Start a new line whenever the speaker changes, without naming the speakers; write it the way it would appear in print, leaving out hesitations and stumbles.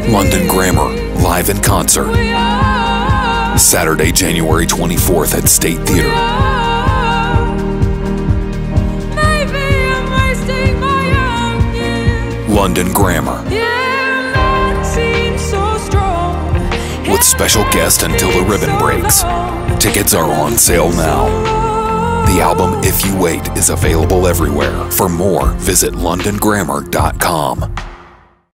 London Grammar, live in concert. Saturday, January 24th at State Theater. London Grammar. With special guest until the ribbon breaks. Tickets are on sale now. The album If You Wait is available everywhere. For more, visit londongrammar.com.